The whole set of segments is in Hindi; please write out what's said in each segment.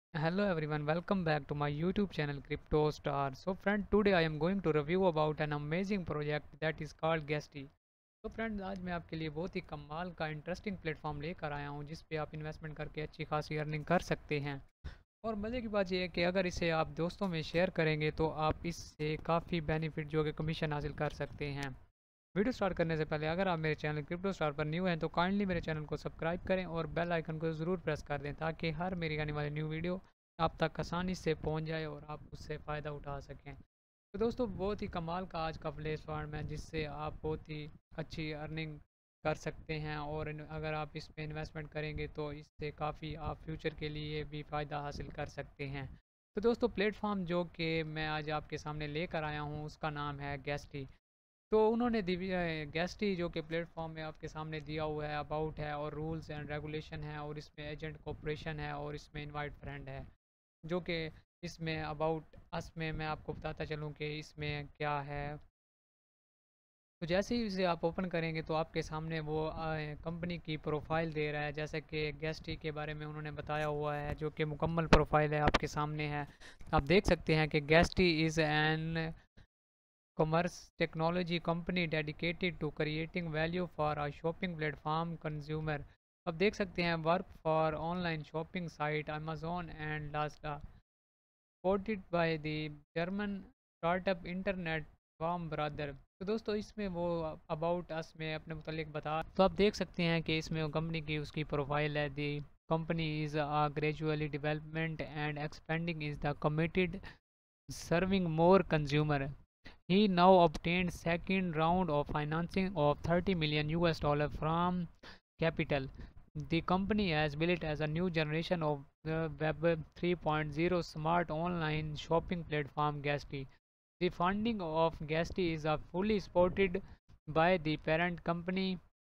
Hello everyone, welcome back to my YouTube channel Crypto Star. So friend, today I am going to review about an amazing project that is called Guesty. तो फ्रेंड आज मैं आपके लिए बहुत ही कमाल का इंटरेस्टिंग प्लेटफॉर्म लेकर आया हूँ जिस पे आप इन्वेस्टमेंट करके अच्छी खासी अर्निंग कर सकते हैं। और मज़े की बात यह है कि अगर इसे आप दोस्तों में शेयर करेंगे तो आप इससे काफ़ी बेनिफिट जो कि कमीशन हासिल कर सकते हैं। वीडियो स्टार्ट करने से पहले अगर आप मेरे चैनल क्रिप्टो स्टार पर न्यू हैं तो काइंडली मेरे चैनल को सब्सक्राइब करें और बेल आइकन को ज़रूर प्रेस कर दें ताकि हर मेरी आने वाली न्यू वीडियो आप तक आसानी से पहुंच जाए और आप उससे फ़ायदा उठा सकें। तो दोस्तों बहुत ही कमाल का आज का प्लेटफॉर्म है जिससे आप बहुत ही अच्छी अर्निंग कर सकते हैं और अगर आप इस पे इन्वेस्टमेंट करेंगे तो इससे काफ़ी आप फ्यूचर के लिए भी फ़ायदा हासिल कर सकते हैं। तो दोस्तों प्लेटफॉर्म जो कि मैं आज आपके सामने लेकर आया हूँ उसका नाम है गेस्टी। तो उन्होंने गेस्टी जो कि प्लेटफॉर्म में आपके सामने दिया हुआ है, अबाउट है और रूल्स एंड रेगुलेशन है और इसमें एजेंट कॉपरेशन है और इसमें इनवाइट फ्रेंड है जो कि इसमें अबाउट अस में मैं आपको बताता चलूँ कि इसमें क्या है। तो जैसे ही इसे आप ओपन करेंगे तो आपके सामने वो कंपनी की प्रोफाइल दे रहा है, जैसे कि गेस्टी के बारे में उन्होंने बताया हुआ है जो कि मुकम्मल प्रोफाइल है आपके सामने है। आप देख सकते हैं कि Guesty is an commerce technology company dedicated to creating value for a shopping platform consumer। अब देख सकते हैं work for online shopping site Amazon and लास्टा supported by the German startup internet form brother. तो दोस्तों इसमें वो अबाउट अस में अपने मुतालिक बता, तो आप देख सकते हैं कि इसमें वो कंपनी की उसकी प्रोफाइल है। The company is a gradually development and expanding is the committed serving more consumer। He now obtained second round of financing of 30 million US dollar from Capital. The company has built as a new generation of the Web 3.0 smart online shopping platform Gasty. The funding of Gasty is fully supported by the parent company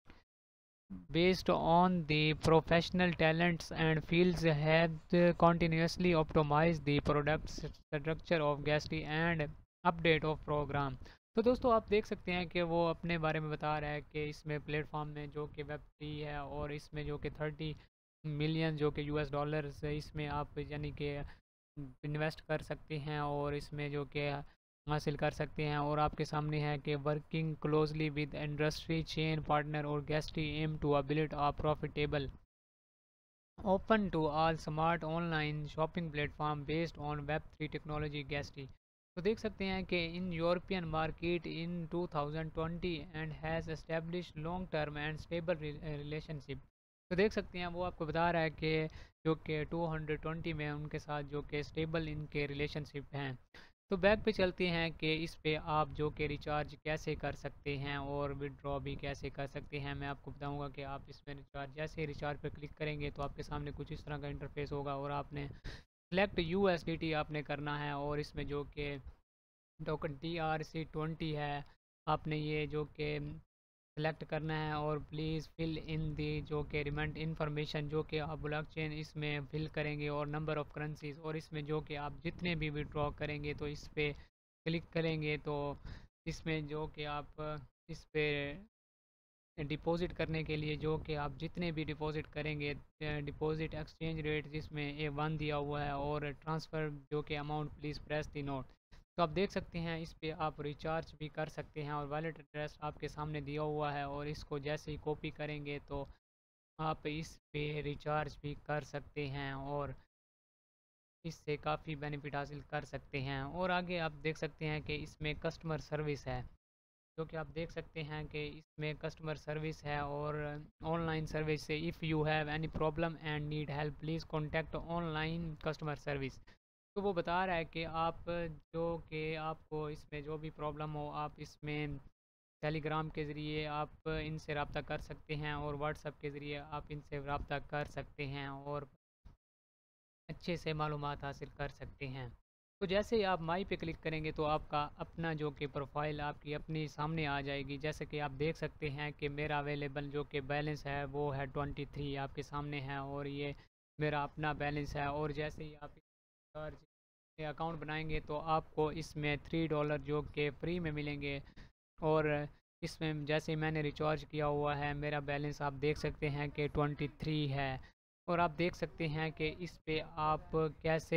based on the professional talents and fields have continuously optimized the product structure of Gasty and update of program. तो दोस्तों आप देख सकते हैं कि वो अपने बारे में बता रहा है कि इसमें प्लेटफॉर्म में जो कि वेब थ्री है और इसमें जो कि 30 मिलियन जो कि यूएस डॉलर्स इसमें आप यानी कि इन्वेस्ट कर सकते हैं और इसमें जो कि हासिल कर सकते हैं। और आपके सामने है कि working closely with industry chain partner और Gasty aim to build a profitable open to all smart online shopping platform based on web three technology Gasty. तो देख सकते हैं कि in European market in 2020 and has establish long term and stable relationship. तो देख सकते हैं वो आपको बता रहा है कि जो कि 220 में उनके साथ जो कि स्टेबल इनके रिलेशनशिप हैं। तो बैक पे चलते हैं कि इस पे आप जो कि रिचार्ज कैसे कर सकते हैं और विड्रॉ भी कैसे कर सकते हैं। मैं आपको बताऊंगा कि आप इसमें रिचार्ज जैसे ही रिचार्ज पे क्लिक करेंगे तो आपके सामने कुछ इस तरह का इंटरफेस होगा और आपने सेलेक्ट यूएसडीटी आपने करना है और इसमें जो कि टोकन TRC20 है आपने ये जो कि सेलेक्ट करना है और प्लीज़ फिल इन दी जो कि रिमेंट इन्फॉर्मेशन जो कि आप ब्लॉकचेन इसमें फिल करेंगे और नंबर ऑफ़ करेंसीज और इसमें जो कि आप जितने भी विड्रॉ करेंगे तो इस पे क्लिक करेंगे तो इसमें जो कि आप इस पे डिपॉज़िट करने के लिए जो कि आप जितने भी डिपॉज़िट करेंगे डिपॉज़िट एक्सचेंज रेट जिसमें A1 दिया हुआ है और ट्रांसफ़र जो कि amount please press the note. तो आप देख सकते हैं इस पे आप रिचार्ज भी कर सकते हैं और वॉलेट एड्रेस आपके सामने दिया हुआ है और इसको जैसे ही कॉपी करेंगे तो आप इस पे रिचार्ज भी कर सकते हैं और इससे काफ़ी बेनिफिट हासिल कर सकते हैं। और आगे आप देख सकते हैं कि इसमें कस्टमर सर्विस है जो कि आप देख सकते हैं कि इसमें कस्टमर सर्विस है और ऑनलाइन सर्विस से if you have any problem and need help please contact online customer service. तो वो बता रहा है कि आप जो कि आपको इसमें जो भी प्रॉब्लम हो आप इसमें टेलीग्राम के ज़रिए आप इनसे रब्ता कर सकते हैं और व्हाट्सएप के ज़रिए आप इनसे रब्ता कर सकते हैं और अच्छे से मालूमात हासिल कर सकते हैं। तो जैसे ही आप माई पे क्लिक करेंगे तो आपका अपना जो कि प्रोफाइल आपकी अपनी सामने आ जाएगी। जैसे कि आप देख सकते हैं कि मेरा अवेलेबल जो कि बैलेंस है वो है 23 आपके सामने है और ये मेरा अपना बैलेंस है। और जैसे ही आप चार्ज अकाउंट बनाएंगे तो आपको इसमें $3 जो कि फ्री में मिलेंगे। और इसमें जैसे ही मैंने रिचार्ज किया हुआ है मेरा बैलेंस आप देख सकते हैं कि 23 है। और आप देख सकते हैं कि इस पे आप कैसे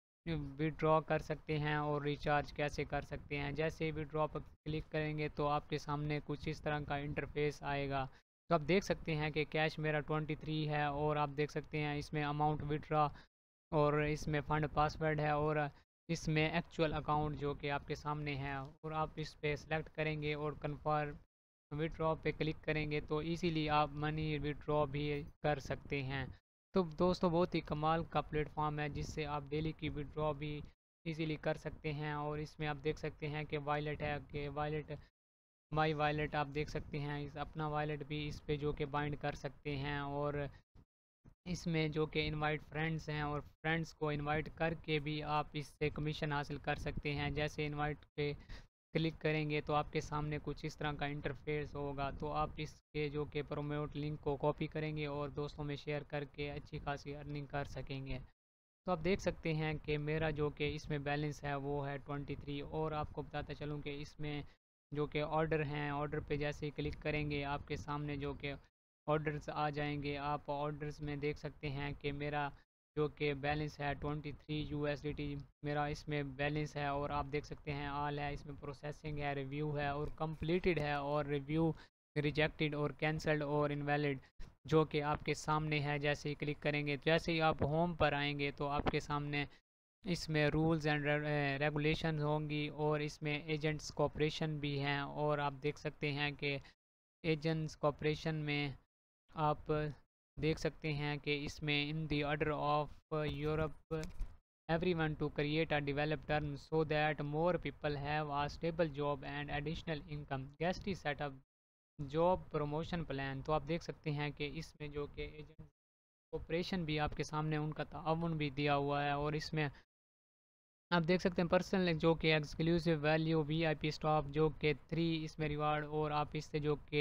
विड्रॉ कर सकते हैं और रिचार्ज कैसे कर सकते हैं। जैसे ही विड्रॉ पर क्लिक करेंगे तो आपके सामने कुछ इस तरह का इंटरफेस आएगा। तो आप देख सकते हैं कि कैश मेरा 23 है, और आप देख सकते हैं इसमें अमाउंट विड्रॉ, और इसमें फ़ंड पासवर्ड है, और इसमें एक्चुअल अकाउंट जो कि आपके सामने है। और आप इस पे सेलेक्ट करेंगे और कन्फर्म विड्रॉ पे क्लिक करेंगे तो इजीली आप मनी विड्रॉ भी कर सकते हैं। तो दोस्तों बहुत ही कमाल का प्लेटफॉर्म है जिससे आप डेली की विड्रॉ भी इजीली कर सकते हैं। और इसमें आप देख सकते हैं कि वॉलेट है, कि वॉलेट माई वॉलेट आप देख सकते हैं, इस अपना वॉलेट भी इस पे जो कि बाइंड कर सकते हैं। और इसमें जो कि इनवाइट फ्रेंड्स हैं, और फ्रेंड्स को इनवाइट करके भी आप इससे कमीशन हासिल कर सकते हैं। जैसे इनवाइट पे क्लिक करेंगे तो आपके सामने कुछ इस तरह का इंटरफेस होगा। तो आप इसके जो कि प्रोमोट लिंक को कॉपी करेंगे और दोस्तों में शेयर करके अच्छी खासी अर्निंग कर सकेंगे। तो आप देख सकते हैं कि मेरा जो कि इसमें बैलेंस है वो है 23। और आपको बताता चलूँ कि इसमें जो कि ऑर्डर हैं, ऑर्डर पे जैसे ही क्लिक करेंगे आपके सामने जो कि ऑर्डर्स आ जाएंगे। आप ऑर्डर्स में देख सकते हैं कि मेरा जो कि बैलेंस है 23 यूएसडीटी मेरा इसमें बैलेंस है। और आप देख सकते हैं ऑल है, इसमें प्रोसेसिंग है, रिव्यू है, और कंप्लीटेड है, और रिव्यू रिजेक्टेड और कैंसल्ड और इनवैलिड जो कि आपके सामने है। जैसे ही क्लिक करेंगे, जैसे ही आप होम पर आएंगे तो आपके सामने इसमें रूल्स एंड रेगुलेशन होंगी, और इसमें एजेंट्स कॉपरेशन भी हैं। और आप देख सकते हैं कि एजेंट्स कॉपरेशन में आप देख सकते हैं कि इसमें in the order of Europe everyone to create a develop term so that more people have a stable job and additional income. Guest is set up job promotion plan. तो आप देख सकते हैं कि इसमें जो कि एजेंट ऑपरेशन भी आपके सामने उनका ताउन भी दिया हुआ है। और इसमें आप देख सकते हैं पर्सनल जो कि एक्सक्लूसिव वैल्यू वीआईपी स्टॉक जो कि 3 इसमें रिवार्ड, और आप इससे जो कि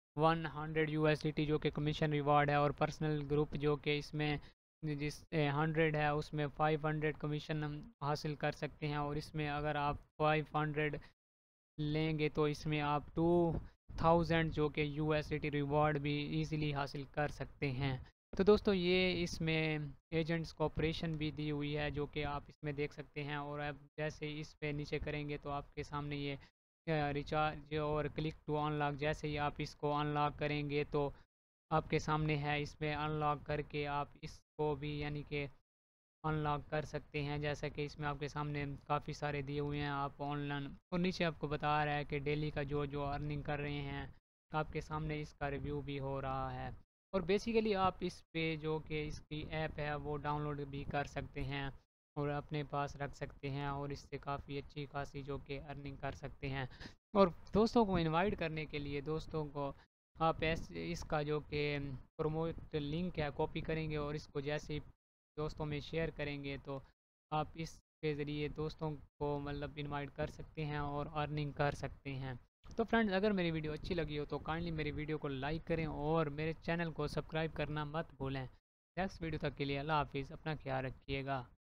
100 यूएसडीटी जो कि कमीशन रिवार्ड है। और पर्सनल ग्रुप जो कि इसमें जिस 100 है उसमें 500 कमीशन हम हासिल कर सकते हैं। और इसमें अगर आप 500 लेंगे तो इसमें आप 2000 जो कि यूएसडीटी रिवॉर्ड भी इजीली हासिल कर सकते हैं। तो दोस्तों ये इसमें एजेंट्स कॉपरेशन भी दी हुई है जो कि आप इसमें देख सकते हैं। और आप जैसे इस पे नीचे करेंगे तो आपके सामने ये रिचार्ज और क्लिक टू अनलॉक, जैसे ही आप इसको अनलॉक करेंगे तो आपके सामने है, इसमें अनलॉक करके आप इसको भी यानी कि अनलॉक कर सकते हैं। जैसा कि इसमें आपके सामने काफ़ी सारे दिए हुए हैं आप ऑनलाइन, और नीचे आपको बता रहा है कि डेली का जो जो अर्निंग कर रहे हैं आपके सामने इसका रिव्यू भी हो रहा है। और बेसिकली आप इस पे जो कि इसकी ऐप है वो डाउनलोड भी कर सकते हैं और अपने पास रख सकते हैं, और इससे काफ़ी अच्छी खासी जो कि अर्निंग कर सकते हैं। और दोस्तों को इनवाइट करने के लिए दोस्तों को आप ऐसे इसका जो कि प्रोमोट लिंक है कॉपी करेंगे, और इसको जैसे ही दोस्तों में शेयर करेंगे तो आप इसके ज़रिए दोस्तों को मतलब इनवाइट कर सकते हैं और अर्निंग कर सकते हैं। तो फ्रेंड्स अगर मेरी वीडियो अच्छी लगी हो तो काइंडली मेरी वीडियो को लाइक करें और मेरे चैनल को सब्सक्राइब करना मत भूलें। नेक्स्ट वीडियो तक के लिए अल्लाह हाफिज़, अपना ख्याल रखिएगा।